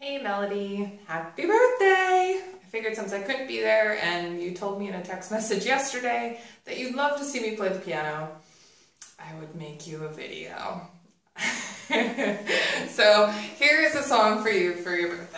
Hey Melody, happy birthday! I figured since I couldn't be there and you told me in a text message yesterday that you'd love to see me play the piano, I would make you a video. So here is a song for you for your birthday.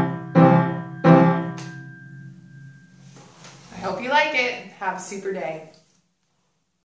I hope you like it. Have a super day.